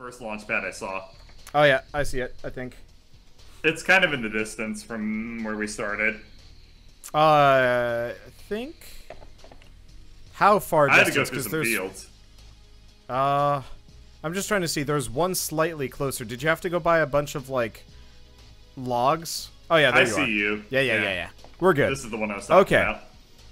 First launch pad I saw. Oh yeah, I see it, I think. It's kind of in the distance from where we started. I think... How far I had to distance? go through some fields. I'm just trying to see. There's one slightly closer. Did you have to go buy a bunch of, like, logs? Oh yeah, there you are. I see you. Yeah. We're good. This is the one I was talking about.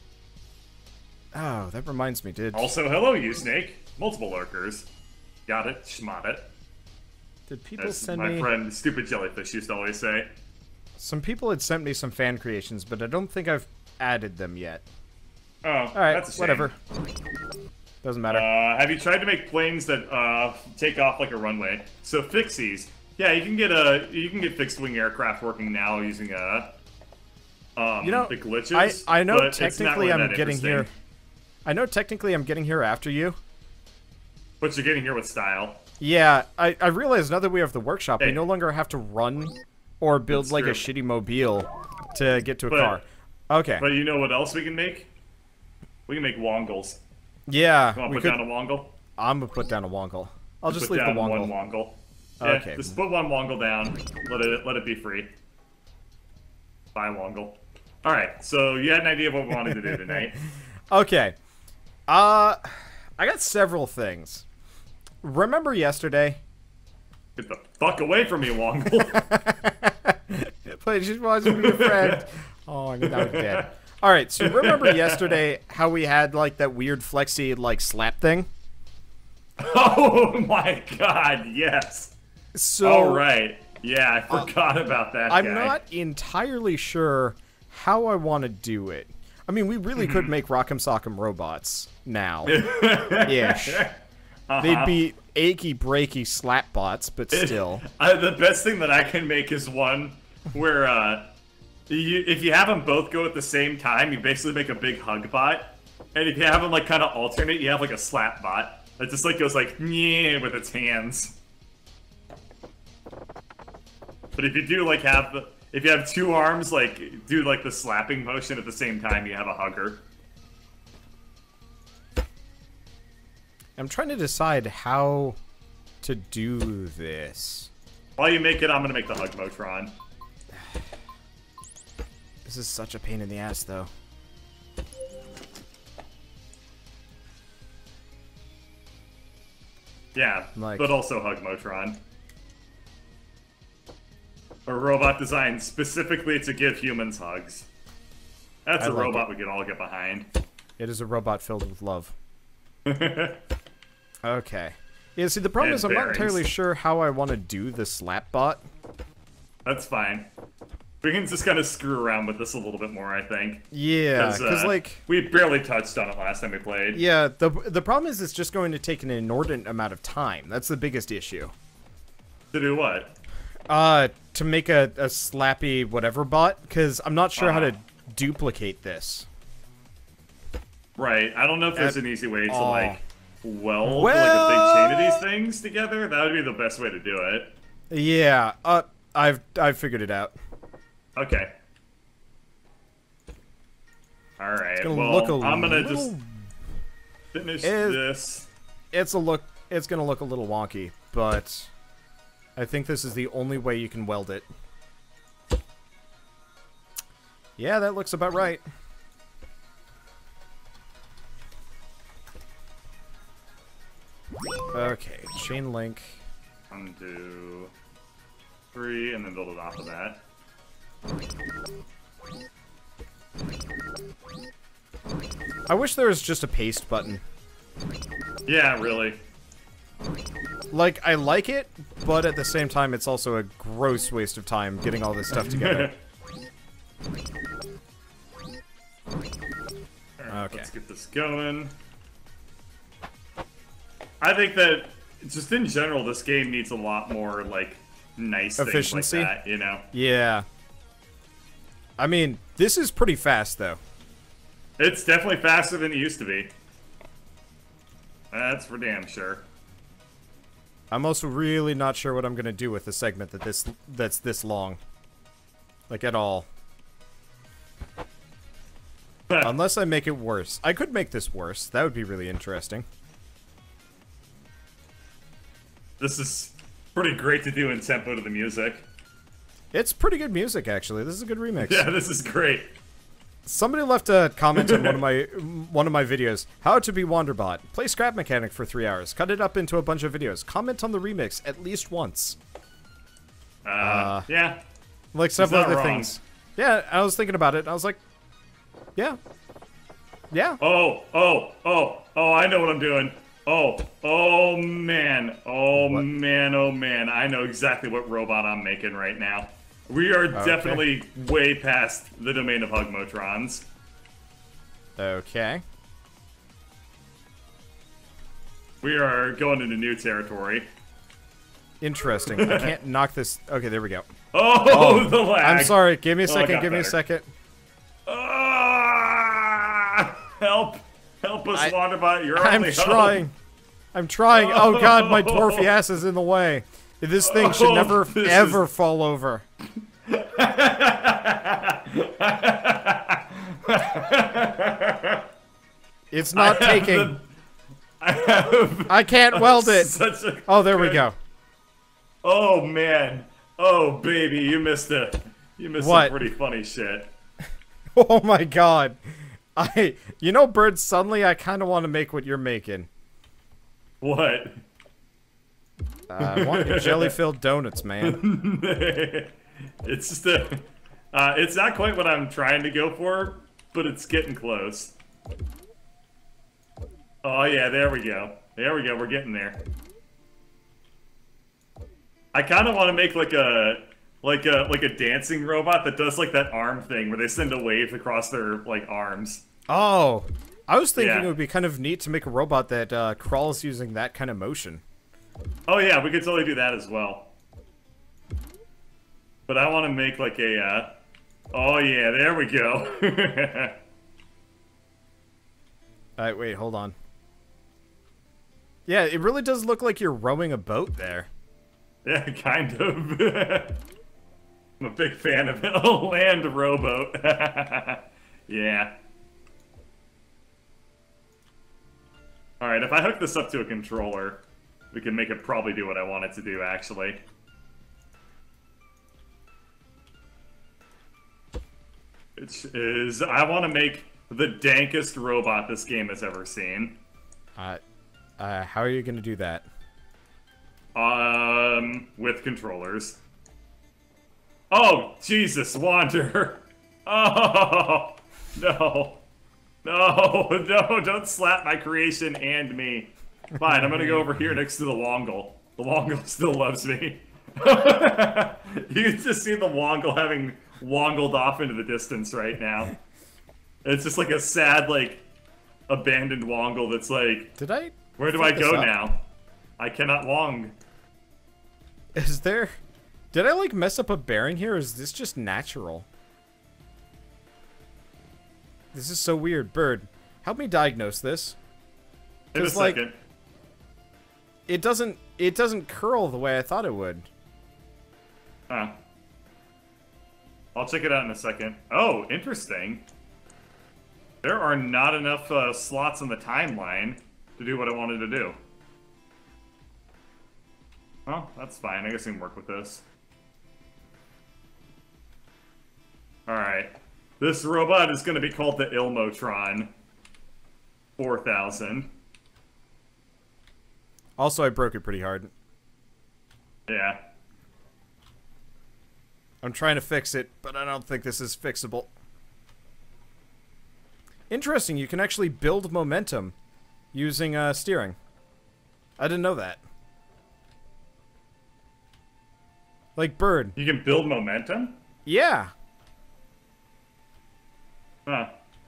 Oh, that reminds me, dude. Also, hello, you snake. Multiple lurkers. Got it. Schmot it. Did people As send my me... friend Stupid Jellyfish used to always say. Some people had sent me some fan creations, but I don't think I've added them yet. Oh, alright, that's a shame. whatever. Doesn't matter. Have you tried to make planes that take off like a runway? So fixies. Yeah, you can get fixed wing aircraft working now using the glitches. I know but technically I'm getting here. I know technically I'm getting here after you. But you're getting here with style. Yeah, I realize now that we have the workshop, we no longer have to run or build like a shitty mobile to get to a car. Okay. But you know what else we can make? We can make wongles. Yeah. You want to put down a wongle? I'm gonna put down a wongle. I'll just leave the wongle. One wongle. Yeah, okay. Just put one wongle down. Let it be free. Buy a wongle. All right. So you had an idea of what we wanted to do tonight. Okay. I got several things. Remember yesterday? Get the fuck away from me, wongle. Please, just wants to be a friend. Oh, I'm dead. All right, so remember yesterday how we had like that weird flexy like slap thing? Oh my god, yes. So all right, yeah, I forgot about that. I'm not entirely sure how I want to do it. I mean, we really could make Rock'em Sock'em robots now. Ish. They'd be achy breaky slap bots, but still. The best thing that I can make is one where if you have them both go at the same time, you basically make a big hug bot. And if you have them like kind of alternate, you have like a slap bot that just like goes like yeah with its hands. But if you do like if you have two arms, like do like the slapping motion at the same time, you have a hugger. I'm trying to decide how to do this. While you make it, I'm gonna make the hug Motron. This is such a pain in the ass, though. Yeah, but also hug Motron. A robot designed specifically to give humans hugs. That's a robot we can all get behind. It is a robot filled with love. Okay. Yeah, see, the problem is I'm not entirely sure how I want to do the slap bot. That's fine. We can just kind of screw around with this a little bit more, I think. Yeah, because like... we barely touched on it last time we played. Yeah, the problem is it's just going to take an inordinate amount of time. That's the biggest issue. To do what? To make a slappy whatever bot, because I'm not sure how to duplicate this. Right, I don't know if there's an easy way to, like, weld like a big chain of these things together. That would be the best way to do it. Yeah, I've figured it out. Okay. Alright, well, I'm gonna just finish this. It's gonna look a little wonky, but I think this is the only way you can weld it. Yeah, that looks about right. Okay, chain link. 1, 2, 3, and then build it off of that. I wish there was just a paste button. Yeah, really. Like, I like it, but at the same time, it's also a gross waste of time getting all this stuff together. Okay. Let's get this going. I think that, just in general, this game needs a lot more, like, nice efficiency, things like that, you know? Yeah. I mean, this is pretty fast, though. It's definitely faster than it used to be. That's for damn sure. I'm also really not sure what I'm gonna do with a segment that's this long. Like, at all. Unless I make it worse. I could make this worse. That would be really interesting. This is pretty great to do in tempo to the music. It's pretty good music, actually. This is a good remix. Yeah, this is great. Somebody left a comment on one of my videos. How to be Wanderbot. Play scrap mechanic for 3 hours. Cut it up into a bunch of videos. Comment on the remix at least once. Yeah. Like several other things. Yeah, I was thinking about it. I was like, yeah. Yeah. Oh, I know what I'm doing. Oh man. Oh man. I know exactly what robot I'm making right now. We are definitely way past the domain of Hugmotrons. Okay. We are going into new territory. Interesting. I can't knock this. Okay, there we go. Oh, the lag. I'm sorry. Give me a second. Give me a second. Help us, Wanderbot. You're only hope. I'm trying. Oh god, my dwarfy ass is in the way. This thing should never, ever fall over. It's not taking. I can't weld it. Oh, there we go. Oh man. Oh baby, you missed some pretty funny shit. Oh my god. You know, Bird, suddenly I kind of want to make what you're making. What? I want your jelly-filled donuts, man. It's just it's not quite what I'm trying to go for, but it's getting close. Oh yeah, there we go. There we go, we're getting there. I kind of want to make like a dancing robot that does like that arm thing where they send a wave across their like arms. Oh, I was thinking it would be kind of neat to make a robot that crawls using that kind of motion. Oh yeah, we could totally do that as well. But I want to make like a, oh yeah, there we go. Alright, wait, hold on. Yeah, it really does look like you're rowing a boat there. Yeah, kind of. I'm a big fan of it. A land rowboat. Yeah. Alright, if I hook this up to a controller, we can make it probably do what I want it to do, actually. Which is, I want to make the dankest robot this game has ever seen. How are you going to do that? With controllers. Oh, Jesus, Wander! Oh, no. No, don't slap my creation and me. Fine, I'm gonna go over here next to the Wongle. The Wongle still loves me. You can just see the Wongle having Wongled off into the distance right now. It's just like a sad, like, abandoned Wongle that's like, where do I go now? I cannot Wong. Is there... Did I, like, mess up a bearing here, or is this just natural? This is so weird. Bird, help me diagnose this. In a second. It doesn't curl the way I thought it would. Huh. I'll check it out in a second. Oh, interesting. There are not enough slots in the timeline to do what I wanted to do. Well, that's fine. I guess I can work with this. Alright. This robot is going to be called the Ilmotron 4000. Also, I broke it pretty hard. Yeah. I'm trying to fix it, but I don't think this is fixable. Interesting, you can actually build momentum using steering. I didn't know that. Like Bird. You can build momentum? Yeah. Huh.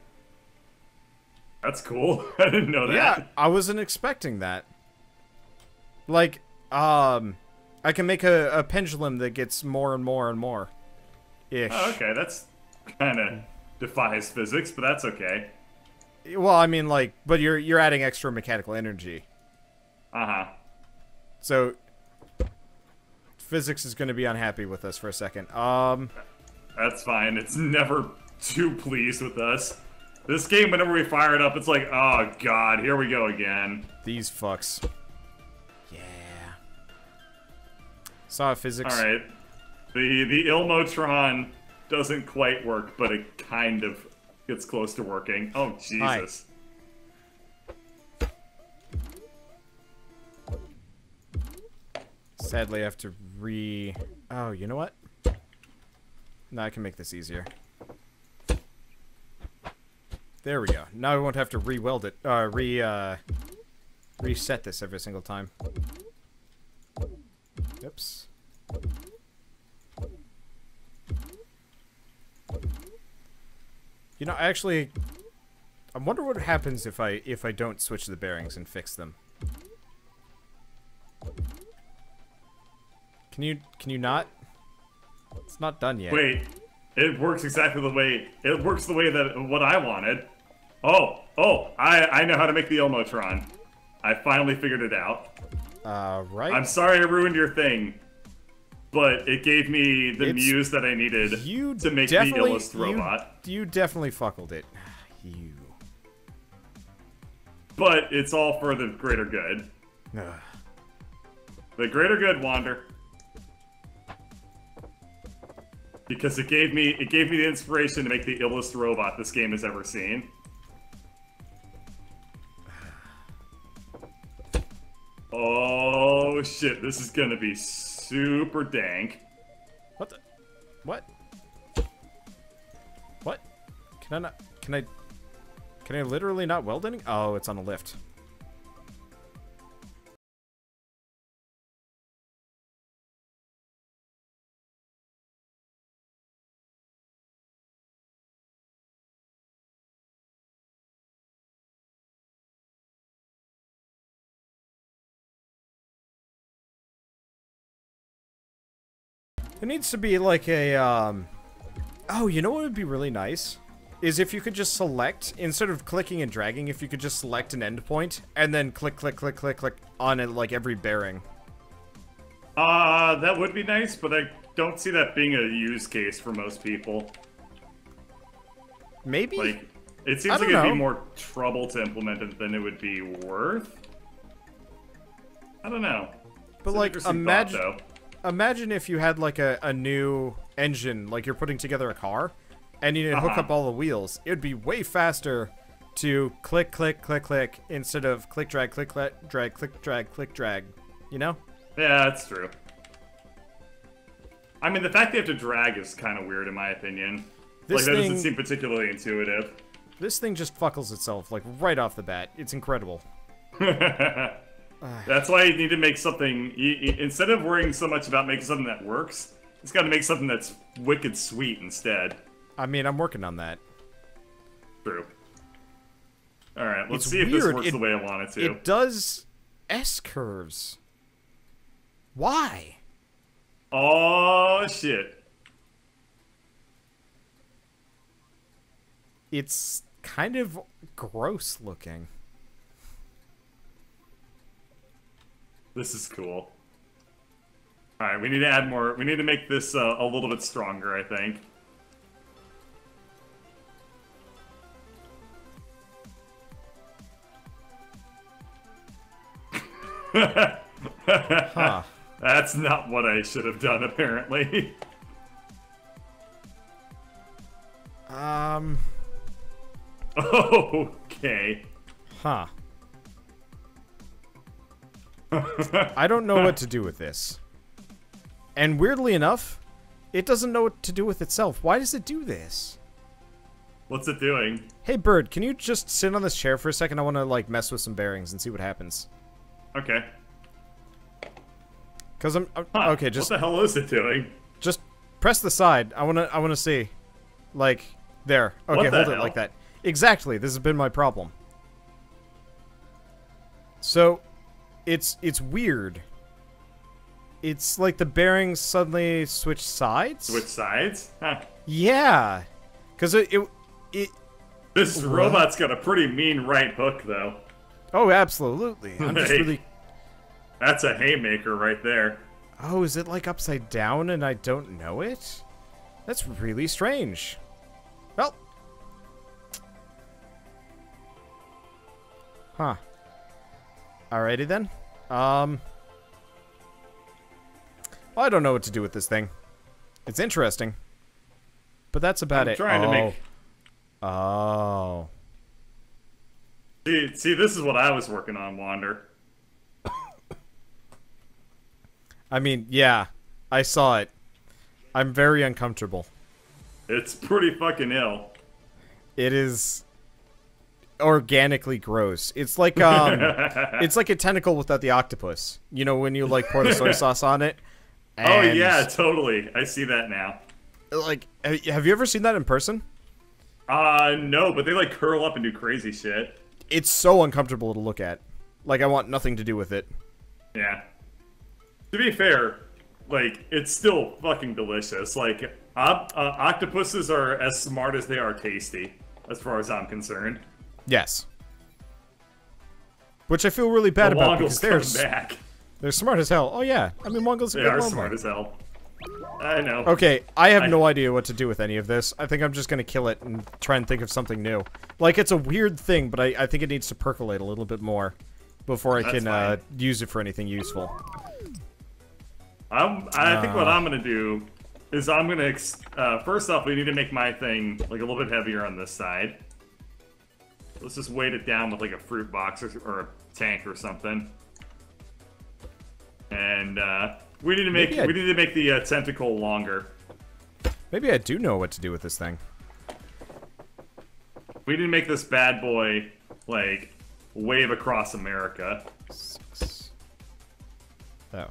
That's cool. I didn't know that. Yeah, I wasn't expecting that. Like, I can make a pendulum that gets more and more and more. Ish. Oh, okay, that's kind of defies physics, but that's okay. Well, I mean, like, but you're adding extra mechanical energy. Uh-huh. So, physics is going to be unhappy with us for a second. That's fine. It's never too pleased with us. This game, whenever we fire it up, it's like, oh god, here we go again. These fucks. Yeah. Saw physics. All right. The Ilmotron doesn't quite work, but it kind of gets close to working. Oh, Jesus. Sadly, I have to Oh, you know what? No, I can make this easier. There we go. Now I won't have to re-weld it. Reset this every single time. Oops. You know, actually, I wonder what happens if I don't switch the bearings and fix them. Can you not? It's not done yet. Wait, it works exactly the way that what I wanted. Oh, I know how to make the Ilmotron. I finally figured it out. Right. I'm sorry I ruined your thing, but it gave me the muse that I needed to make the illest robot. You definitely fuckled it. You. But it's all for the greater good. The greater good, Wander. Because it gave me the inspiration to make the illest robot this game has ever seen. Oh shit, this is gonna be super dank. What the? What? What? Can I not? Can I literally not weld any? Oh, it's on a lift. There needs to be like a, Oh, you know what would be really nice? Is if you could just select, instead of clicking and dragging, if you could just select an endpoint, and then click, click, click, click, click on it, like, every bearing. That would be nice, but I don't see that being a use case for most people. Maybe? Like, it seems like it'd be more trouble to implement it than it would be worth. I don't know. But, like, imagine if you had, like, a new engine, like you're putting together a car, and you hook up all the wheels. It would be way faster to click, click, click, click, instead of click, drag, click, drag, click, drag, click, drag. You know? Yeah, that's true. I mean, the fact they have to drag is kind of weird, in my opinion. Like, that doesn't seem particularly intuitive. This thing just fuckles itself, like, right off the bat. It's incredible. That's why you need to make something... instead of worrying so much about making something that works, it's got to make something that's wicked sweet instead. I mean, I'm working on that. True. Alright, let's see if this works the way I want it to. It does S-curves. Why? Oh, shit. It's kind of gross looking. This is cool. Alright, we need to add more. We need to make this a little bit stronger, I think. Huh. That's not what I should have done, apparently. Okay. Huh. I don't know what to do with this. And weirdly enough, it doesn't know what to do with itself. Why does it do this? What's it doing? Hey, Bird, can you just sit on this chair for a second? I want to, like, mess with some bearings and see what happens. Okay. Because okay, just... What the hell is it doing? Just press the side. I wanna see. Like, there. Okay, hold it like that. Exactly, this has been my problem. So, it's weird. It's like the bearings suddenly switch sides? Switch sides? Huh. Yeah. Because it... This robot's got a pretty mean right hook, though. Oh, absolutely. I'm just really... That's a haymaker right there. Oh, is it like upside down and I don't know it? That's really strange. Well. Huh. Alrighty then. I don't know what to do with this thing. It's interesting. But that's about it. Trying to make... Oh. See, this is what I was working on, Wander. I mean, yeah. I saw it. I'm very uncomfortable. It's pretty fucking ill. It is organically gross. It's like it's like a tentacle without the octopus. You know when you like pour the soy sauce on it? Oh yeah, totally. I see that now. Like, have you ever seen that in person? No, but they like curl up and do crazy shit. It's so uncomfortable to look at. Like, I want nothing to do with it. Yeah. To be fair, like, it's still fucking delicious. Like, octopuses are as smart as they are tasty, as far as I'm concerned. Yes. Which I feel really bad about because they're smart as hell. Oh yeah, I mean Mongols are smart as hell. I know. Okay, I have no idea what to do with any of this. I think I'm just gonna kill it and try and think of something new. Like, it's a weird thing, but I think it needs to percolate a little bit more before I can use it for anything useful. I think what I'm gonna do is I'm gonna first off, we need to make my thing like a little bit heavier on this side. Let's just weight it down with like a fruit box or a tank or something. And we need to make the tentacle longer. Maybe I do know what to do with this thing. We need to make this bad boy like wave across America. 6. Oh.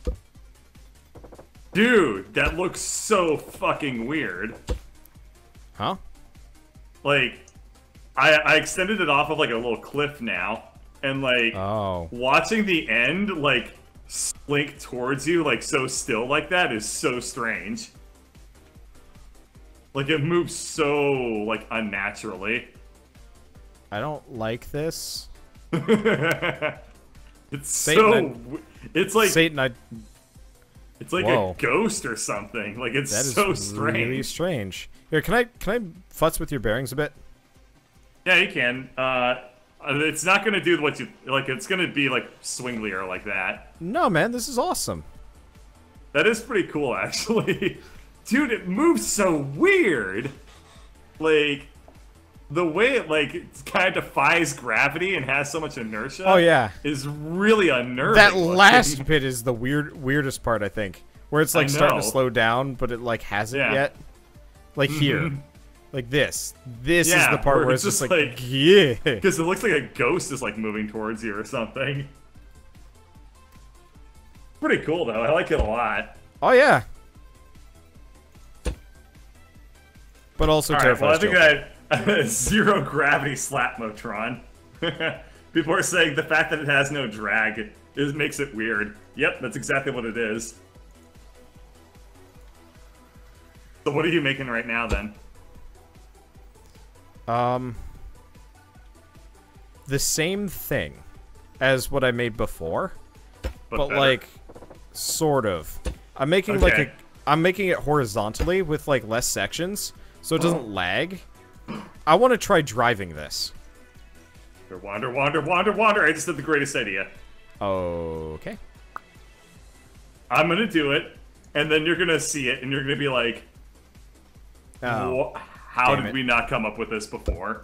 Dude, that looks so fucking weird. Huh? Like, I extended it off of like a little cliff now, and like watching the end like slink towards you like so still like that is so strange. Like, it moves so like unnaturally. I don't like this. It's Satan, it's like Satan. It's like a ghost or something. Like, it's so strange. Really strange. Here, can I futz with your bearings a bit? Yeah, you can. It's not gonna do what you like. It's gonna be like swinglier like that. No, man, this is awesome. That is pretty cool, actually. Dude, it moves so weird. Like, the way it like kind of defies gravity and has so much inertia. Oh yeah, is really unnerving. That last bit is the weirdest part, I think, where it's like starting to slow down, but it like hasn't yet. Like here. Like this. This is the part where it's just like yeah. Because it looks like a ghost is like moving towards you or something. Pretty cool though. I like it a lot. Oh yeah. But also terrifying. Well, I think zero gravity Slapmotron. People are saying the fact that it has no drag makes it weird. Yep, that's exactly what it is. So what are you making right now then? The same thing as what I made before, but like sort of. I'm making I'm making it horizontally with like less sections, so it doesn't lag. I want to try driving this. Wander, wander, wander, wander. I just had the greatest idea. Okay. I'm gonna do it, and then you're gonna see it, and you're gonna be like, how did we not come up with this before?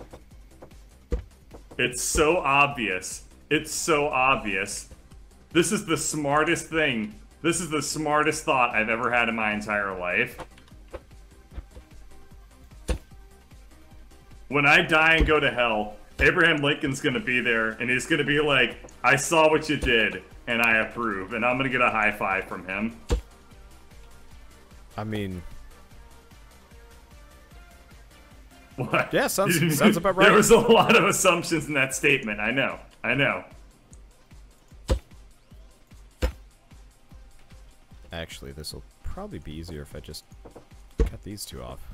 It's so obvious. It's so obvious. This is the smartest thing. This is the smartest thought I've ever had in my entire life. When I die and go to hell, Abraham Lincoln's gonna be there, and he's gonna be like, I saw what you did, and I approve, and I'm gonna get a high five from him. I mean... What? Yeah, sounds about right. There was a lot of assumptions in that statement, I know. I know. Actually, this will probably be easier if I just cut these two off.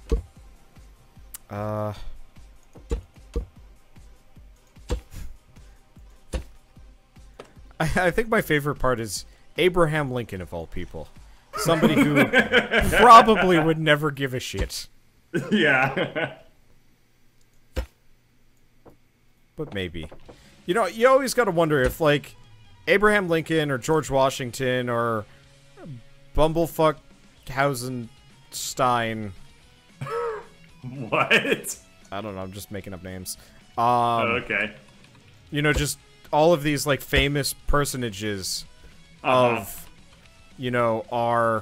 I think my favorite part is Abraham Lincoln, of all people. Somebody who probably would never give a shit. Yeah. But maybe. You know, you always gotta wonder if, like, Abraham Lincoln or George Washington or Bumblefuck Hausenstein. What? I don't know, I'm just making up names. Okay. You know, just all of these, like, famous personages of, you know, our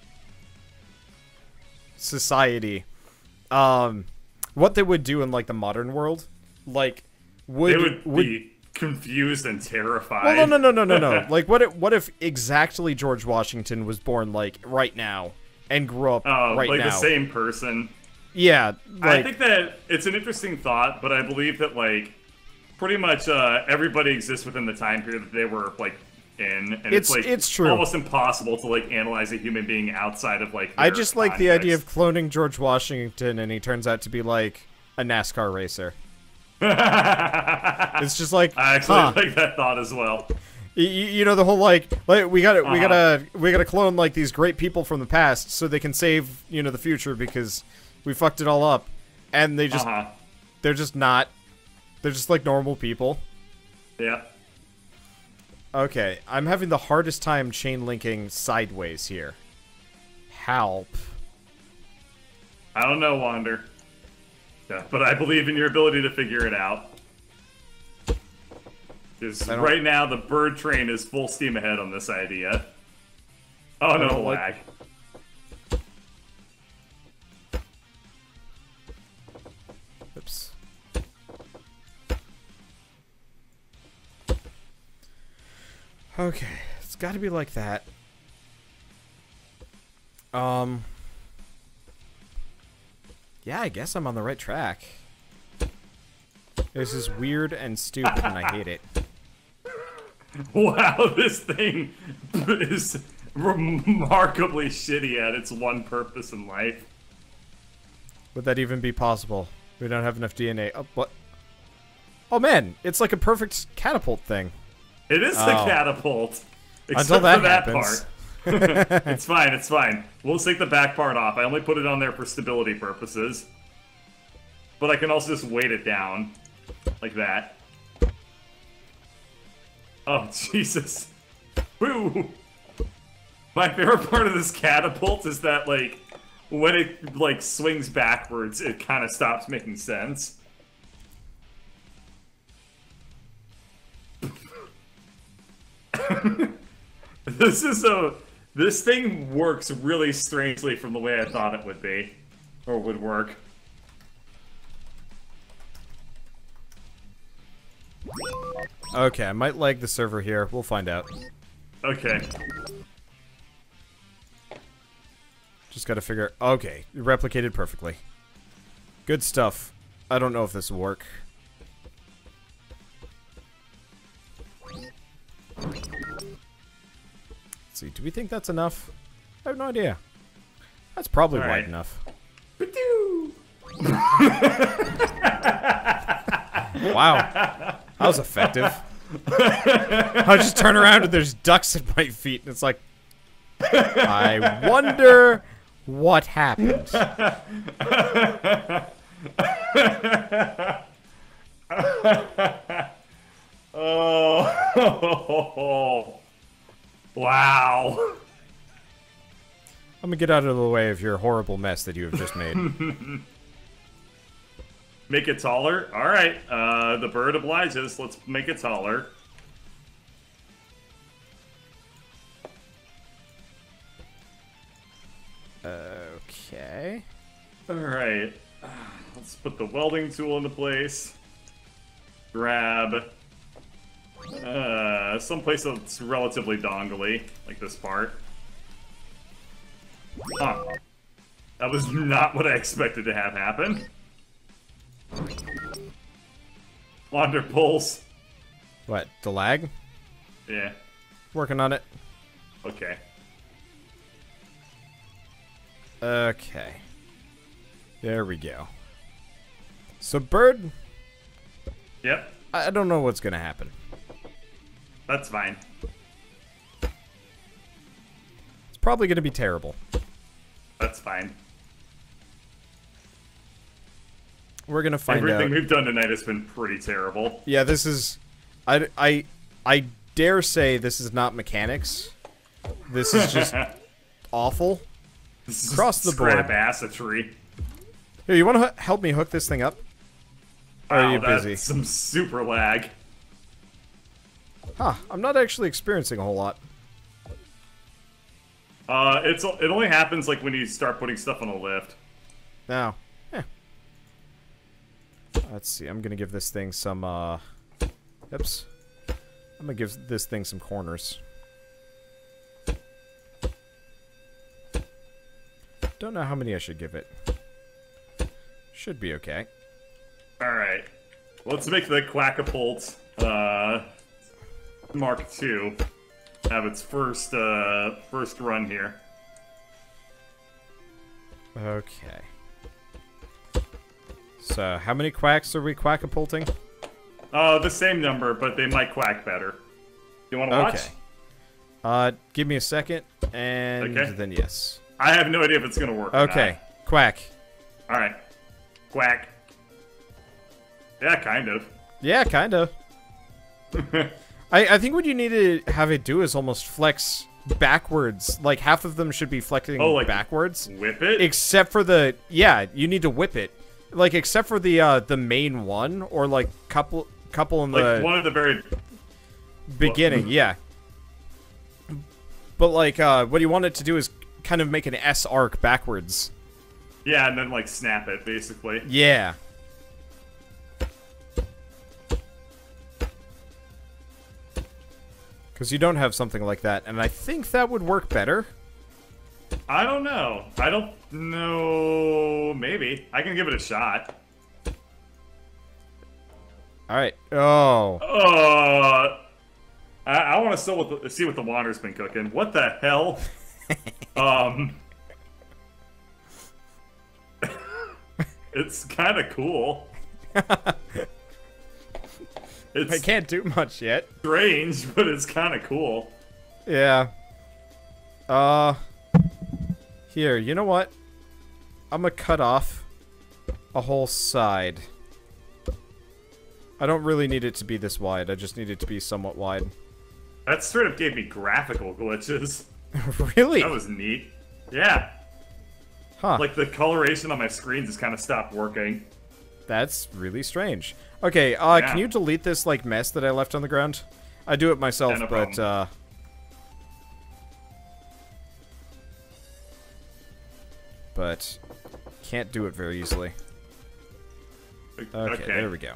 society. What they would do in, like, the modern world. Like, they would be confused and terrified. Well, no. Like, what if exactly George Washington was born, like, right now, and grew up right like now? The same person. Yeah. Like, I think that it's an interesting thought, but I believe that, like, pretty much everybody exists within the time period that they were, like, in. And it's like, it's true. Almost impossible to, like, analyze a human being outside of, like, I just like the idea of cloning George Washington, and he turns out to be, like, a NASCAR racer. It's just like, I actually like that thought as well. You know, the whole we gotta clone, like, these great people from the past so they can save, you know, the future because we fucked it all up, and they just they're just like normal people. Yeah. Okay, I'm having the hardest time chain linking sideways here. Help. I don't know, Wander. Yeah, but I believe in your ability to figure it out. Because right now, the bird train is full steam ahead on this idea. Oh, no, the lag. Oops. Okay, it's got to be like that. Yeah, I guess I'm on the right track. This is weird and stupid, and I hate it. Wow, this thing is remarkably shitty at its one purpose in life. Would that even be possible? We don't have enough DNA. Oh, what? Oh, man, it's like a perfect catapult thing. It is the catapult. Until that happens. Part. It's fine, it's fine. We'll take the back part off. I only put it on there for stability purposes. But I can also just weight it down. Like that. Oh, Jesus. Woo! My favorite part of this catapult is that, like, when it, like, swings backwards, it kind of stops making sense. This thing works really strangely from the way I thought it would be. Or would work. Okay, I might lag the server here. We'll find out. Okay. Just gotta figure... Okay, replicated perfectly. Good stuff. I don't know if this will work. Let's see, do we think that's enough? I have no idea. That's probably wide enough. Wow. That was effective. I just turn around and there's ducks at my feet, and it's like... I wonder what happened. Oh. Wow. I'm gonna get out of the way of your horrible mess that you have just made. Make it taller? Alright, the bird obliges. Let's make it taller. Okay. Alright. Let's put the welding tool into place. Grab someplace that's relatively dongly, like this part. Huh. That was not what I expected to have happen. Wander pulls. What, the lag? Yeah. Working on it. Okay. Okay. There we go. So, bird... Yep. I don't know what's gonna happen. That's fine. It's probably gonna be terrible. That's fine. We're gonna find out. Everything we've done tonight has been pretty terrible. Yeah, this is... I dare say this is not mechanics. This is just awful. This Across the board. Scrap ass a tree. Here, you want to help me hook this thing up? Or are you busy? That's some super lag. Huh, I'm not actually experiencing a whole lot. It only happens like when you start putting stuff on a lift. Now, let's see. I'm gonna give this thing some. Oops. I'm gonna give this thing some corners. Don't know how many I should give it. Should be okay. All right, let's make the Quackapult Mark II have its first run here. Okay. So, how many quacks are we quackapulting? The same number, but they might quack better. You want to watch? Okay. Give me a second, and Okay. then yes. I have no idea if it's gonna work. Okay. Quack. All right. Quack. Yeah, kind of. Yeah, kind of. I think what you need to have it do is almost flex backwards. Like, half of them should be flexing backwards. Whip it? Except for the... Yeah, you need to whip it. Like, except for the main one, or, like, couple in the... Like, one of the very... beginning, yeah. But, like, what you want it to do is kind of make an S arc backwards. Yeah, and then, like, snap it, basically. Yeah. Because you don't have something like that, and I think that would work better. I don't know. I don't know. Maybe. I can give it a shot. Alright. Oh. I want to see what the Wander's been cooking. What the hell? It's kind of cool. It's I can't do much yet. strange, but it's kind of cool. Yeah. Here, you know what? I'm gonna cut off a whole side. I don't really need it to be this wide. I just need it to be somewhat wide. That straight up gave me graphical glitches. Really? That was neat. Yeah. Huh. Like, the coloration on my screen just kind of stopped working. That's really strange. Okay, can you delete this, like, mess that I left on the ground? I do it myself, Yeah, no but, problem. but can't do it very easily. Okay, there we go.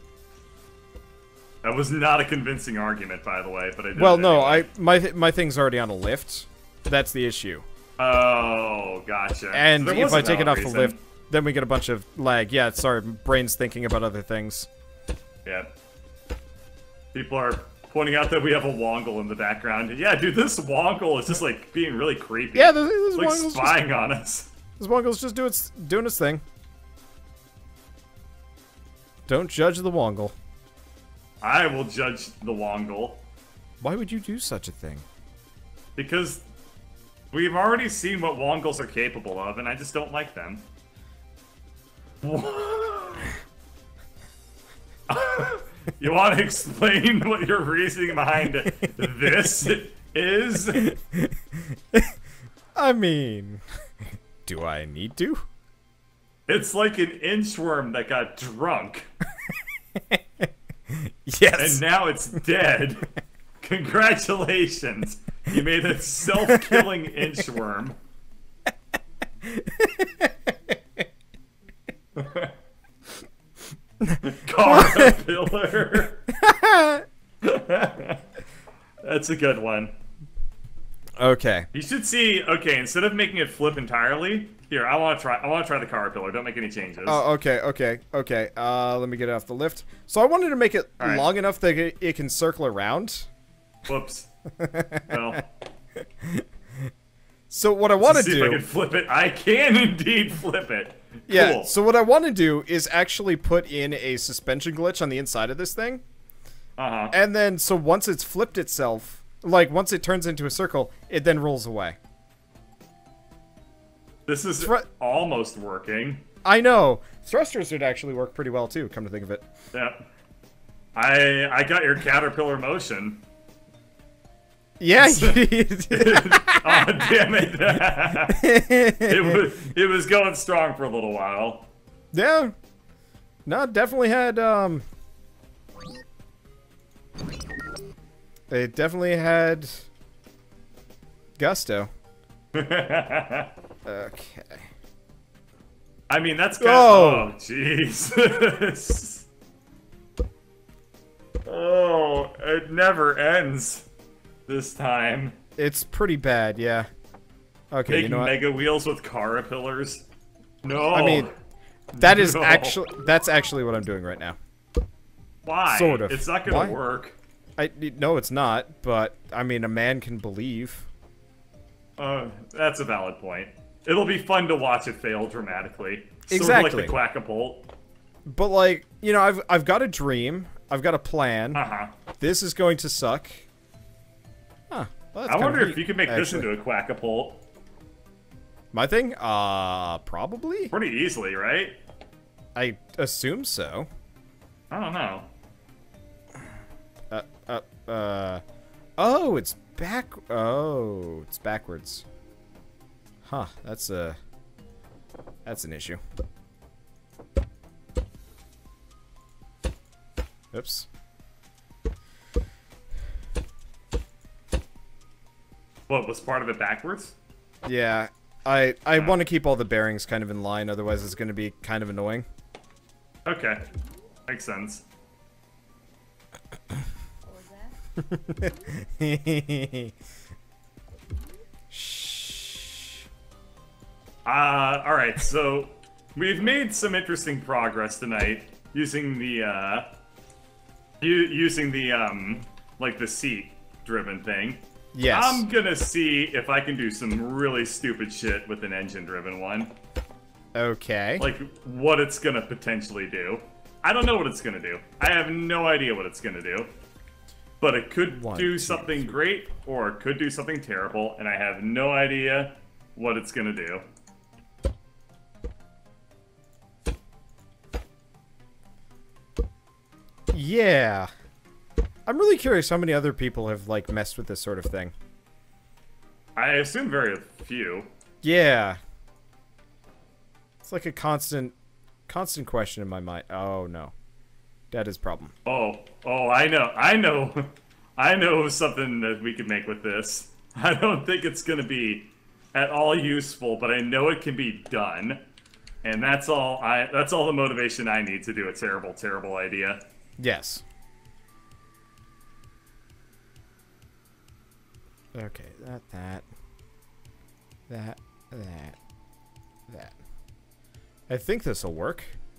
That was not a convincing argument, by the way, but I did Well, it no, anyway. my thing's already on a lift. That's the issue. Oh, gotcha. And So there if was I a take it valid off the reason. lift, then we get a bunch of lag. Yeah, sorry, brain's thinking about other things. Yeah. People are pointing out that we have a Wongle in the background. Yeah, dude, this Wongle is just, like, being really creepy. Yeah, this It's like Wongle's spying on us. This Wongle's just doing its thing. Don't judge the Wongle. I will judge the Wongle. Why would you do such a thing? Because we've already seen what Wongles are capable of, and I just don't like them. You want to explain what your reasoning behind this is? I mean, do I need to? It's like an inchworm that got drunk, Yes. and now it's dead. Congratulations. You made a self-killing inchworm. Caterpillar. That's a good one. Okay. You should see. Okay, instead of making it flip entirely, here I want to try the Caterpillar. Don't make any changes. Oh, okay. Let me get it off the lift. So I wanted to make it All right. long enough that it can circle around. Whoops. Well, So what I want to see if I do, can flip it. I can indeed flip it. yeah. Cool. So what I want to do is actually put in a suspension glitch on the inside of this thing, and then so once it's flipped itself, like once it turns into a circle, it then rolls away. This is almost working. I know. Thrusters would actually work pretty well too, come to think of it. Yeah. I got your Caterpillar motion. Yeah. Oh, damn it. it was going strong for a little while. Yeah. No, definitely had, It definitely had gusto. Okay. I mean, that's kind of... Oh, jeez. Oh, it never ends this time. It's pretty bad, yeah. Okay, Making you know what? mega wheels with caterpillars? No. I mean, that is that's actually what I'm doing right now. Why? Sort of. It's not gonna work. No, it's not, but, I mean, a man can believe. That's a valid point. It'll be fun to watch it fail dramatically. Exactly. Sort of like the Quackapult. But, like, you know, I've got a dream. I've got a plan. Uh-huh. This is going to suck. Huh. Well, I wonder if you could make this into a Quackapult. My thing? Probably? Pretty easily, right? I assume so. I don't know. Oh, it's it's backwards. Huh, that's an issue. Oops. What, was part of it backwards? Yeah, I want to keep all the bearings kind of in line, otherwise it's going to be kind of annoying. Okay. Makes sense. Shh. Alright, so we've made some interesting progress tonight using the, like the seat driven thing. Yes. I'm gonna see if I can do some really stupid shit with an engine driven one. Okay. Like, what it's gonna potentially do. I don't know what it's gonna do. I have no idea what it's gonna do. But it could do something great, or it could do something terrible, and I have no idea what it's gonna do. Yeah. I'm really curious how many other people have, like, messed with this sort of thing. I assume very few. Yeah. It's like a constant question in my mind. Oh, no. That is a problem. Oh, I know something that we could make with this. I don't think it's gonna be at all useful, but I know it can be done. And that's all the motivation I need to do a terrible, terrible idea. Yes. Okay, that. I think this'll work.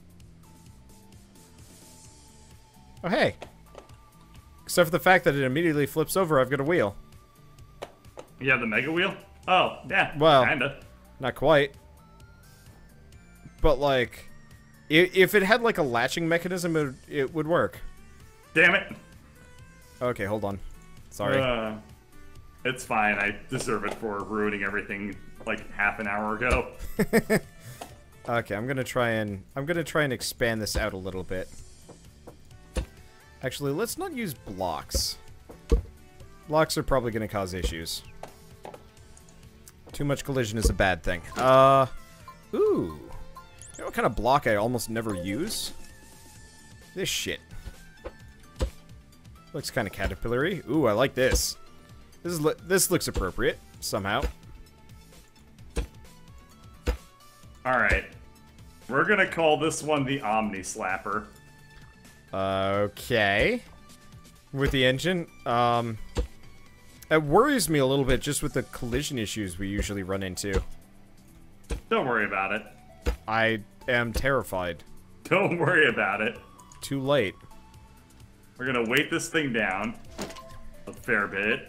Oh, hey. Except for the fact that it immediately flips over, I've got a wheel. You have the mega wheel? Oh, yeah, well, kinda. Not quite. But, like, if it had, like, a latching mechanism, it would work. Damn it. Okay, hold on. Sorry. It's fine. I deserve it for ruining everything, like, half an hour ago. Okay, I'm gonna try and expand this out a little bit. Actually, let's not use blocks. Blocks are probably gonna cause issues. Too much collision is a bad thing. Ooh. You know what kind of block I almost never use? This shit. Looks kind of caterpillar-y. Ooh, I like this. This looks appropriate, somehow. Alright. We're gonna call this one the Omni Slapper. Okay. With the engine, it worries me a little bit just with the collision issues we usually run into. Don't worry about it. I am terrified. Don't worry about it. Too late. We're gonna weight this thing down a fair bit.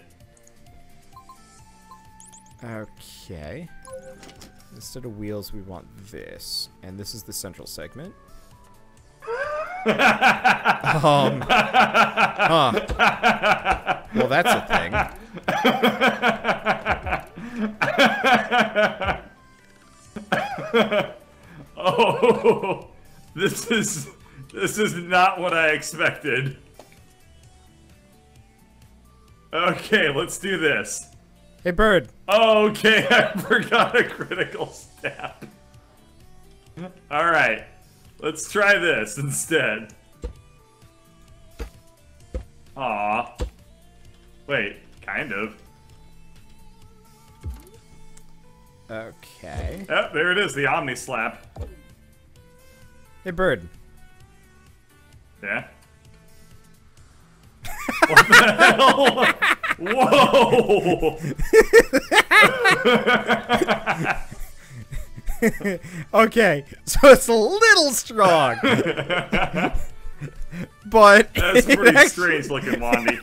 Okay. Instead of wheels, we want this. And this is the central segment. Huh. Well, that's a thing. Oh, this is not what I expected. Okay, let's do this. Hey, bird. Okay, I forgot a critical stab. Alright, let's try this instead. Aw. Wait, kind of. Okay. Oh, there it is, the Omni Slap. Hey, bird. Yeah. What the hell? Whoa! Okay, so it's a little strong. But that's pretty strange looking, Wandy.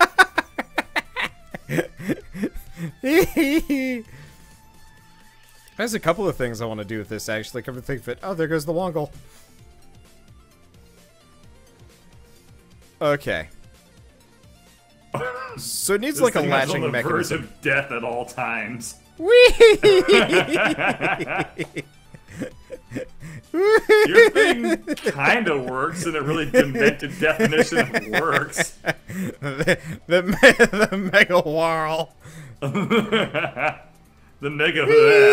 There's a couple of things I want to do with this, actually. Come to think of it. Oh, there goes the Wongle. Okay. So it needs like a latching mechanism. On the verge of death at all times. Whee! Your thing kind of works in a really demented definition of works. The mega whirl. The mega.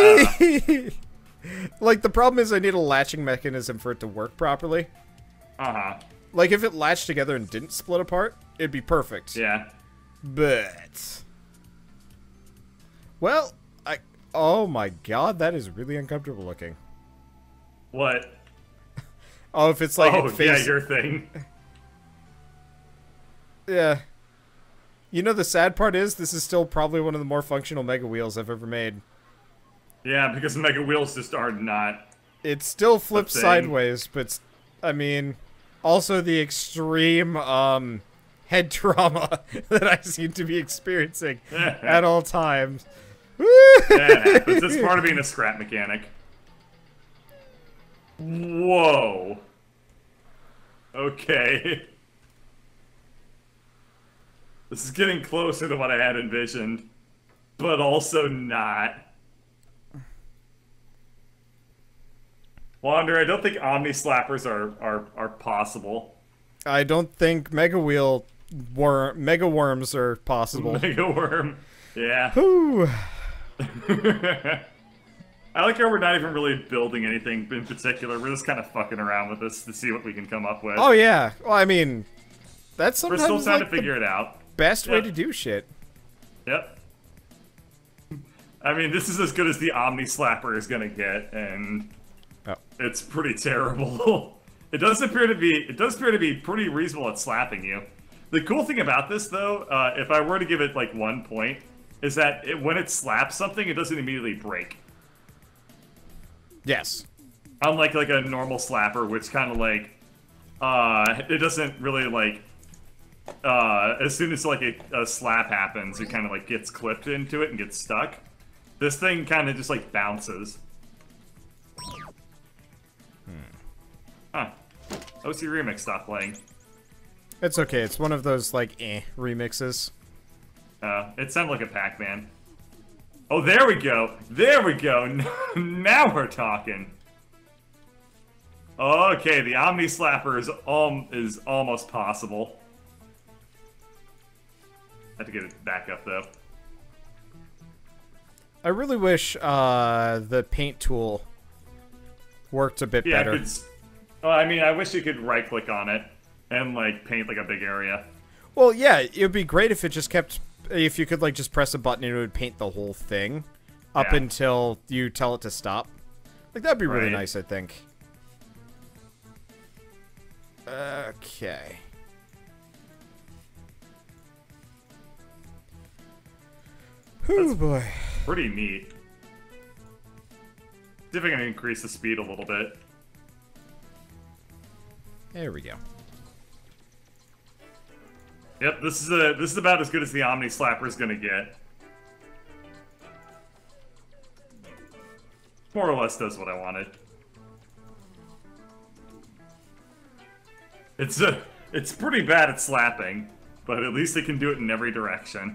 Like, the problem is I need a latching mechanism for it to work properly. Like, if it latched together and didn't split apart, it'd be perfect. Yeah. But... Well, oh my god, that is really uncomfortable looking. What? Oh, if it's like... Oh, yeah, your thing. Yeah. You know, the sad part is, this is still probably one of the more functional Mega Wheels I've ever made. Yeah, because Mega Wheels just are not... It still flips sideways, but, I mean... Also, the extreme, head trauma that I seem to be experiencing at all times. That happens. It's part of being a scrap mechanic. Whoa. Okay. This is getting closer to what I had envisioned, but also not. Wander, I don't think Omni Slappers are possible. I don't think Mega Worms are possible. Mega Worm, yeah. Whew. I like how we're not even really building anything in particular. We're just kind of fucking around with this to see what we can come up with. Oh yeah. Well, I mean, that's sometimes we're still trying like to figure it out. Best way to do shit. Yep. I mean, this is as good as the Omni Slapper is gonna get, and it's pretty terrible. It does appear to be pretty reasonable at slapping you. The cool thing about this, though, if I were to give it like 1 point, is that when it slaps something, it doesn't immediately break. Yes. Unlike like a normal slapper, which kind of like, it doesn't really like, as soon as like a slap happens, it kind of like gets clipped into it and gets stuck. This thing kind of just like bounces. Huh. OC Remix stopped playing. It's okay. It's one of those like remixes. It sounded like a Pac-Man. Oh, there we go. There we go. Now we're talking. Okay, the Omni Slapper is almost possible. I have to get it back up though. I really wish the paint tool worked a bit better. Well, I mean, I wish you could right-click on it and like paint like a big area. Well, yeah, it would be great if it just kept. If you could like just press a button and it would paint the whole thing up until you tell it to stop. Like that'd be really nice, I think. Okay. Oh boy. Pretty neat. See if I can increase the speed a little bit. There we go. Yep, this is about as good as the Omni Slapper is gonna get. More or less does what I wanted. It's pretty bad at slapping, but at least it can do it in every direction.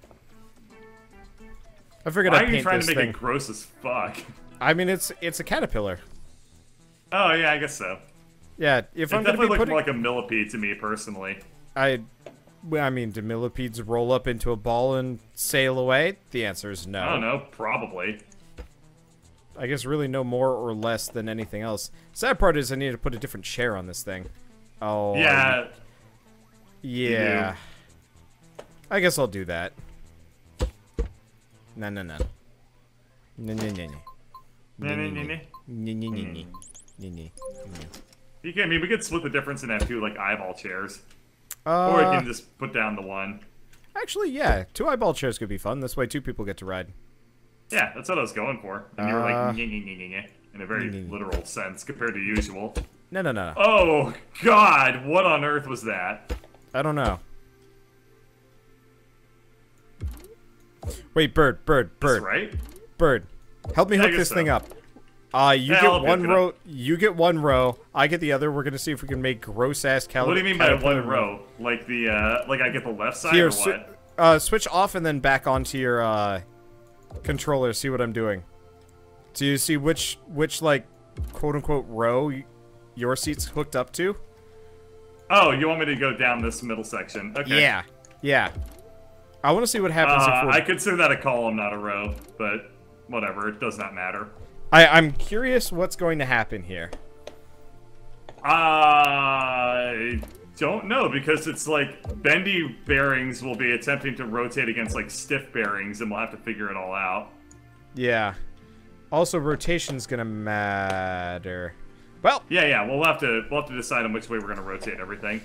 I figured I'd paint this thing. Why are you trying to make it gross as fuck? I mean, it's a caterpillar. Oh yeah, I guess so. Yeah, if I'm gonna be putting... It definitely looked putting... more like a millipede to me, personally. I mean, do millipedes roll up into a ball and sail away? The answer is no. I don't know, probably. I guess really no more or less than anything else. Sad part is I need to put a different chair on this thing. Oh. Yeah. Yeah. I guess I'll do that. No. No. You can, I mean, we could split the difference and have 2, like, eyeball chairs. Or we can just put down the one. Actually, yeah. 2 eyeball chairs could be fun. This way 2 people get to ride. Yeah, that's what I was going for. And you were like, in a very literal sense compared to usual. No. Oh, God! What on earth was that? I don't know. Wait, Bird. That's right? Bird. Help me hook this thing up. You get one row. You get one row. I get the other. We're gonna see if we can make gross ass calories. What do you mean by one row? Like the like I get the left side or what? Switch off and then back onto your controller. See what I'm doing. So you see which like quote unquote row your seat's hooked up to. Oh, you want me to go down this middle section? Okay. Yeah. I want to see what happens if I consider that a column, not a row, but whatever. It does not matter. I'm curious what's going to happen here. I don't know, because it's like bendy bearings will be attempting to rotate against like stiff bearings, and we'll have to figure it all out. Yeah. Also, rotation's gonna matter. Well. Yeah. We'll have to decide on which way we're gonna rotate everything.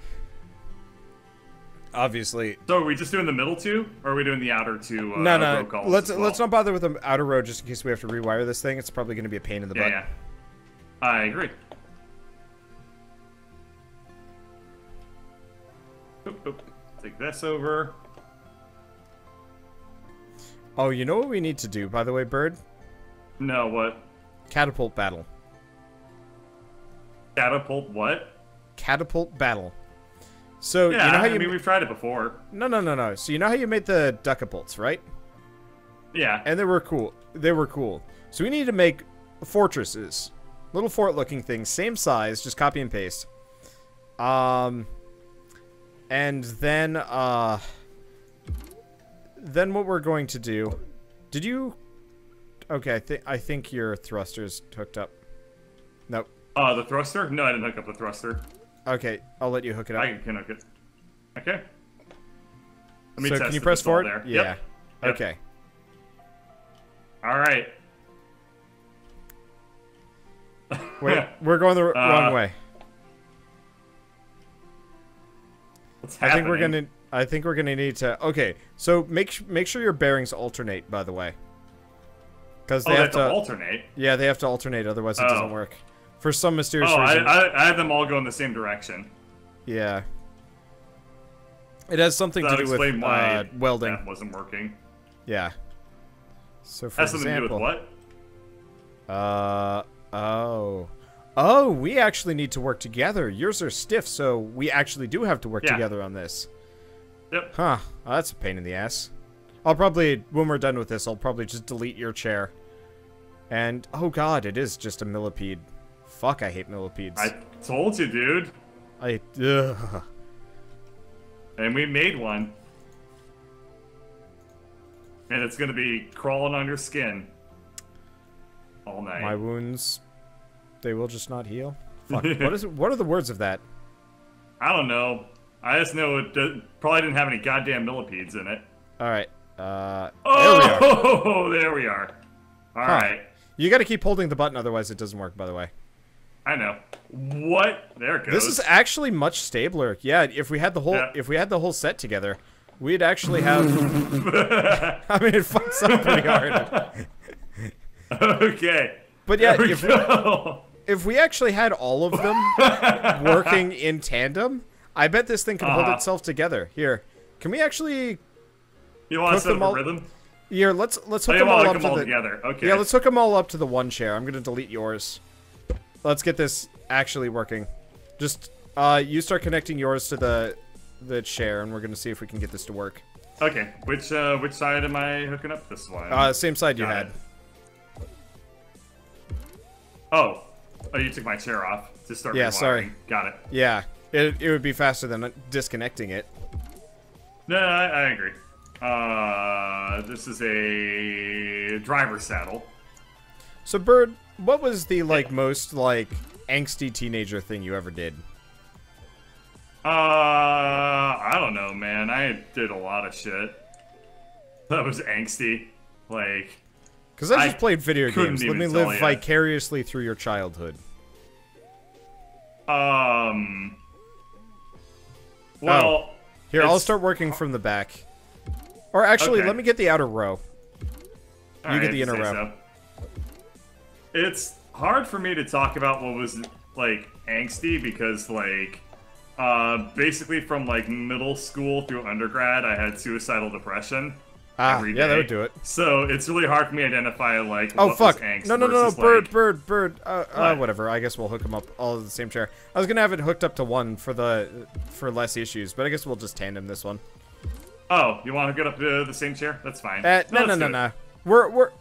Obviously. So are we just doing the middle 2, or are we doing the outer 2? No. Row columns Let's not bother with the outer row just in case we have to rewire this thing. It's probably gonna be a pain in the butt. Yeah. I agree. Oop. Take this over. Oh, you know what we need to do, by the way, Bird? No, what? Catapult battle. Catapult what? Catapult battle. So, yeah, you know how I mean, we've tried it before. No. So, you know how you made the duckapults, right? Yeah. And they were cool. So, we need to make fortresses. Little fort-looking things. Same size, just copy and paste. And then what we're going to do... Did you... Okay, I think your thruster's hooked up. Nope. The thruster? No, I didn't hook up the thruster. Okay, I'll let you hook it up. I can hook it. Okay. Let me so test can you press forward? there. Yeah. Yep. Okay. All right. Wait, we're going the wrong way. What's happening? I think we're gonna need to. Okay, so make sure your bearings alternate. By the way, because they have to alternate. Yeah, they have to alternate. Otherwise, it doesn't work. For some mysterious reason. I had them all go in the same direction. Yeah. It has something to do with welding. That wasn't working. Yeah. So for has something to do with what? Oh, we actually need to work together. Yours are stiff, so we actually do have to work together on this. Yep. Huh. Oh, that's a pain in the ass. I'll probably, when we're done with this, I'll probably just delete your chair. And, oh god, it is just a millipede. Fuck, I hate millipedes. I told you, dude. Ugh. And we made one. And it's gonna be crawling on your skin. All night. My wounds, they will just not heal? Fuck, what are the words of that? I don't know. I just know it probably didn't have any goddamn millipedes in it. Alright, there we are. Alright. You gotta keep holding the button, otherwise it doesn't work, by the way. I know. What? There it goes. This is actually much stabler. Yeah, if we had the whole set together, we'd actually have I mean, it fucks up pretty hard. Okay. But yeah, if we actually had all of them working in tandem, I bet this thing can hold itself together. Here, can we actually? You want to set up a rhythm? Here, let's hook them all up together. Okay. Yeah, let's hook them all up to the one chair. I'm gonna delete yours. Let's get this actually working. Just you start connecting yours to the chair, and we're gonna see if we can get this to work. Okay. Which side am I hooking up? This one. Same side you had. Oh, you took my chair off to start rewiring. Sorry. Got it. Yeah, it would be faster than disconnecting it. No, I agree. This is a driver's saddle. So, Bird, what was the, like, most, like, angsty teenager thing you ever did? I don't know, man. I did a lot of shit that was angsty. Like, because I just played video games. Let me live you. Vicariously through your childhood. Well, here, I'll start working from the back. Or actually, let me get the outer row. You get the inner row. So. It's hard for me to talk about what was, like, angsty because, like, basically from, like, middle school through undergrad, I had suicidal depression. Every day. Yeah, that would do it. So it's really hard for me to identify, like, oh, what fuck. was angst No, versus, Bird. Whatever. I guess we'll hook them up all in the same chair. I was gonna have it hooked up to one for less issues, but I guess we'll just tandem this one. Oh, you want to get up to the same chair? That's fine. No. We're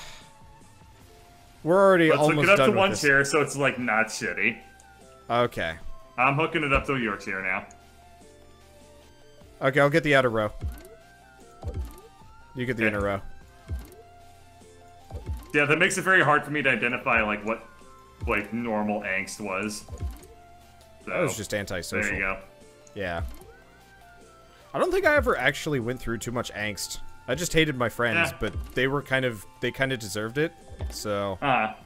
already Let's almost hook it up done to with one this. chair so it's, like, not shitty. Okay. I'm hooking it up to your chair now. Okay, I'll get the outer row. You get the inner row. Yeah, that makes it very hard for me to identify, like, what, like, normal angst was. So, That was just antisocial. there you go. Yeah. I don't think I ever actually went through too much angst. I just hated my friends, but they kind of deserved it. So.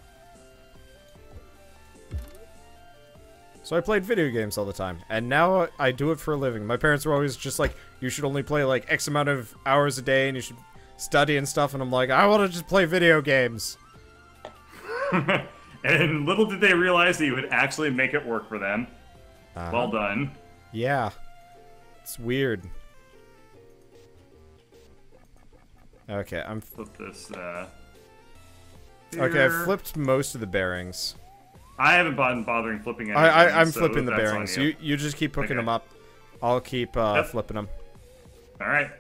So I played video games all the time, and now I do it for a living. My parents were always just like, you should only play like X amount of hours a day, and you should study and stuff, and I'm like, I want to just play video games. And little did they realize that you would actually make it work for them. Well done. Yeah. It's weird. Okay, Flip this, Okay, I've flipped most of the bearings. I haven't been bothering flipping anything. I'm so flipping the that's bearings. on you. You just keep hooking them up. I'll keep flipping them. Alright.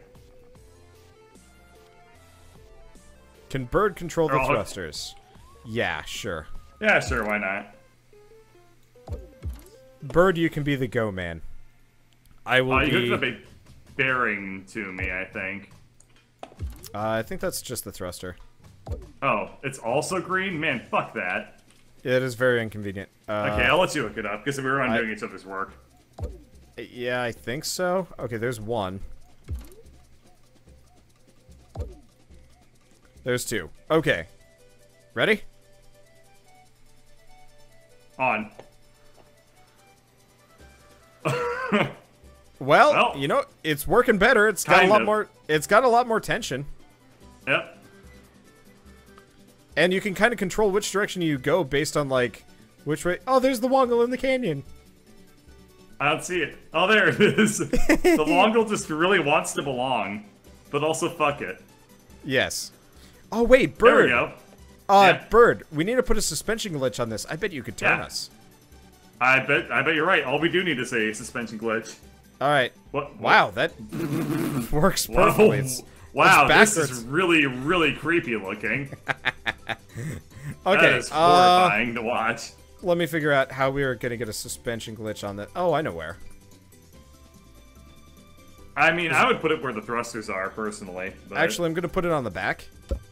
Can Bird control the thrusters? Yeah, sure. Yeah, sure, why not? Bird, you can be the go man. I will be... You hooked up a bearing to me, I think. I think that's just the thruster. Oh, it's also green? Man, fuck that. It is very inconvenient. Okay, I'll let you hook it up, because we were undoing each other's work. Yeah, I think so. Okay, there's one. There's two. Okay. Ready? On. Well, you know, it's working better. It's got a lot more. It's got a lot more tension. Yep. And you can kind of control which direction you go based on, like, which way... Oh, there's the Wongle in the canyon. I don't see it. Oh, there it is. The Wongle just really wants to belong, but also fuck it. Yes. Oh, wait, Bird. There we go. Yeah. Bird, we need to put a suspension glitch on this. I bet you could turn us. I bet you're right. All we do need is a suspension glitch. All right. What? Wow, that works perfectly. Wow, this is really, really creepy looking. Okay, that is horrifying to watch. Let me figure out how we are going to get a suspension glitch on that. Oh, I know where. I mean, I would put it where the thrusters are, personally. But... Actually, I'm going to put it on the back.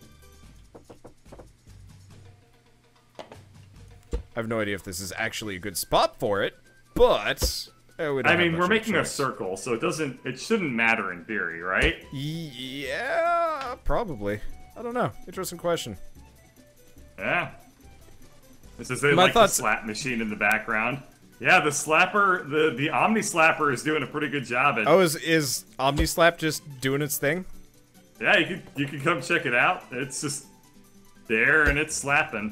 I have no idea if this is actually a good spot for it, but... I mean, we're making a circle, so it shouldn't matter in theory, right? Yeah, probably. I don't know. Interesting question. Yeah. This is like the slap machine in the background. Yeah, the slapper, the Omni Slapper is doing a pretty good job at... Oh, is Omni Slap just doing its thing? Yeah, you could come check it out. It's just there and it's slapping.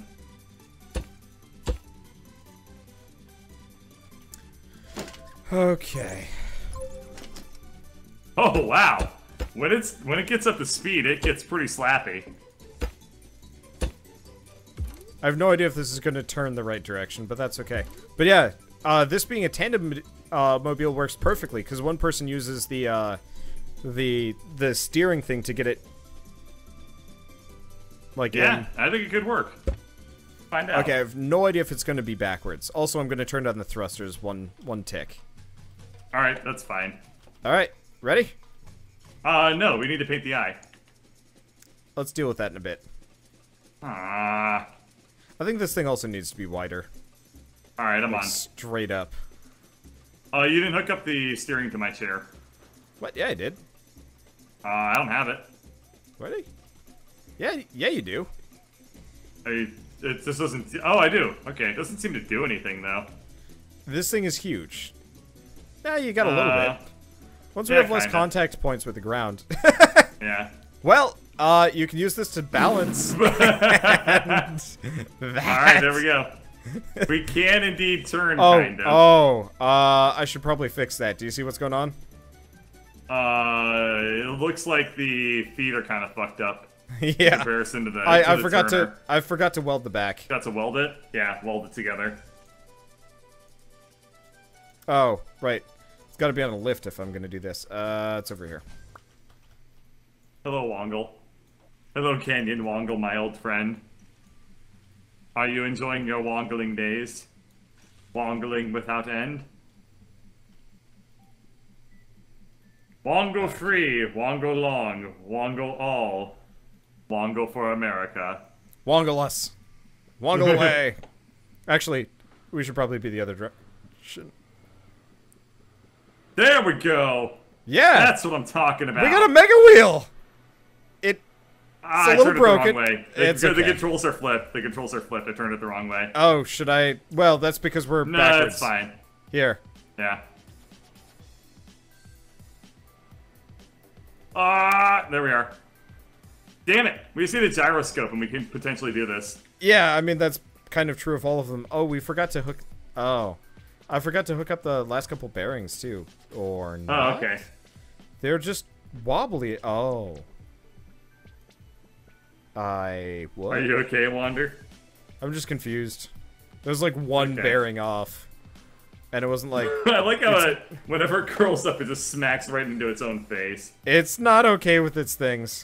Okay. Oh wow! When it gets up to speed, it gets pretty slappy. I have no idea if this is going to turn the right direction, but that's okay. But yeah, this being a tandem mobile works perfectly because one person uses the steering thing to get it. Like yeah, I think it could work. Find out. Okay, I have no idea if it's going to be backwards. Also, I'm going to turn down the thrusters one tick. Alright, that's fine. Alright, ready? No, we need to paint the eye. Let's deal with that in a bit. Ah. I think this thing also needs to be wider. Alright, I'm like on. Straight up. Oh, you didn't hook up the steering to my chair. What? Yeah, I did. I don't have it. Ready? Yeah, you do. It just doesn't... Oh, I do. Okay, it doesn't seem to do anything, though. This thing is huge. Yeah, you got a little bit. Once we yeah, have less kinda. contact points with the ground. Yeah. Well, you can use this to balance. Alright, there we go. We can indeed turn, kind of. I should probably fix that. Do you see what's going on? It looks like the feet are kind of fucked up. Yeah. In comparison to the I forgot to weld the back. Got to weld it? Yeah, weld it together. Oh, right. It's got to be on a lift if I'm going to do this. It's over here. Hello, Wongle. Hello, Canyon Wongle, my old friend. Are you enjoying your wongling days? Wongling without end? Wongle free, Wongle long, Wongle all, Wongle for America. Wongle us. Wongle away. Actually, we should probably be the other direction. There we go! Yeah! That's what I'm talking about. We got a mega wheel! It's a little broken. It the wrong way. It's the okay. controls are flipped. The controls are flipped. I turned it the wrong way. Oh, should I? Well, that's because we're No, backwards. it's fine. Here. Yeah. There we are. Damn it! We see the gyroscope and we can potentially do this. Yeah, I mean, that's kind of true of all of them. Oh, we forgot to hook... Oh. I forgot to hook up the last couple bearings, too. Or not? Oh, okay. They're just wobbly. Oh. What? Are you okay, Wander? I'm just confused. There's like one bearing off. And it wasn't like... I like how whenever it curls up, it just smacks right into its own face. It's not okay with its things.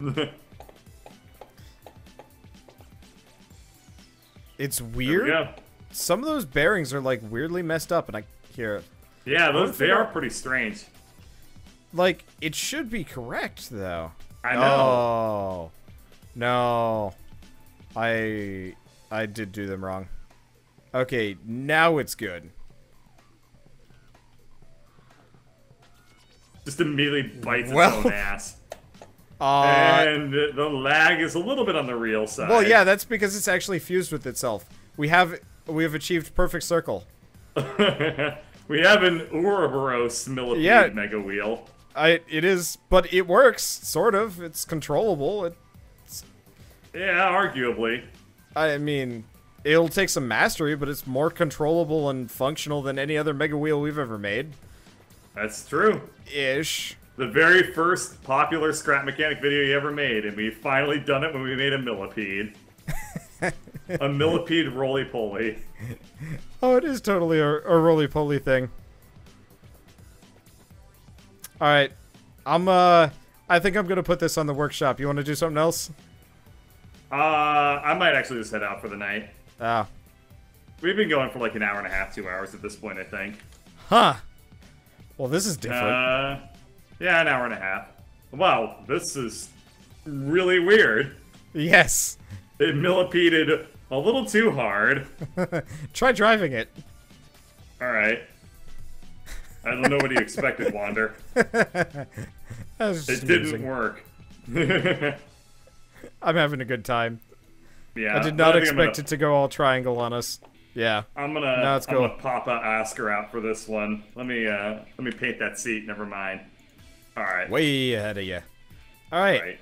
It's weird. There we go. Some of those bearings are like weirdly messed up, and I hear. Yeah, they are pretty strange. Like it should be correct though. I know. Oh no, I did do them wrong. Okay, now it's good. Just immediately bites its own ass. And the lag is a little bit on the real side. Well, yeah, that's because it's actually fused with itself. We have achieved perfect circle. We have an Ouroboros millipede mega wheel. It is, but it works, sort of. It's controllable. Yeah, arguably. I mean, it'll take some mastery, but it's more controllable and functional than any other mega wheel we've ever made. That's true. Ish. The very first popular scrap mechanic video you ever made, and we finally done it when we made a millipede. A millipede roly-poly. Oh, it is totally a roly-poly thing. Alright. I think I'm gonna put this on the workshop. You wanna do something else? I might actually just head out for the night. Ah. We've been going for like an hour and a half, 2 hours at this point, I think. Huh. Well, this is different. Yeah, an hour and a half. Wow, this is really weird. Yes. It millipeded a little too hard. Try driving it. Alright. I don't know what you expected, Wander. That was just it didn't work. I'm having a good time. Yeah, I did not expect it to go all triangle on us. Yeah. I'm gonna pop a Oscar out for this one. Let me paint that seat. Never mind. All right. Way ahead of you. All right.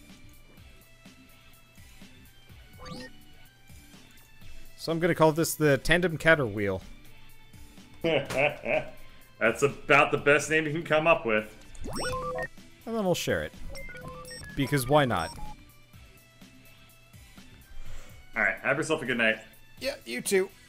So I'm gonna call this the Tandem Caterwheel. That's about the best name you can come up with. And then we'll share it. Because why not? Alright, have yourself a good night. Yeah, you too.